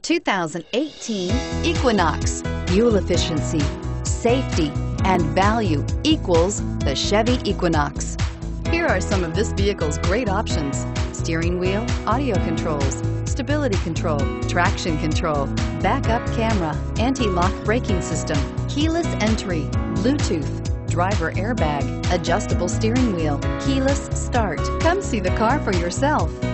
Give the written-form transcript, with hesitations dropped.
2018 Equinox. Fuel efficiency, safety, and value equals the Chevy Equinox. Here are some of this vehicle's great options: steering wheel audio controls, stability control, traction control, backup camera, anti-lock braking system, keyless entry, Bluetooth, driver airbag, adjustable steering wheel, keyless start. Come see the car for yourself.